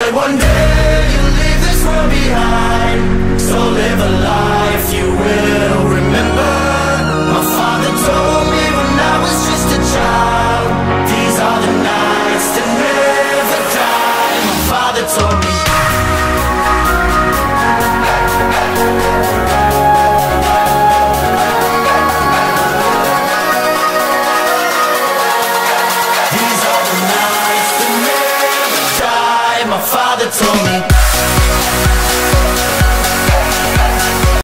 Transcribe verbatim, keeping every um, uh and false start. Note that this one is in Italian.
One day you'll leave this world behind, so live a life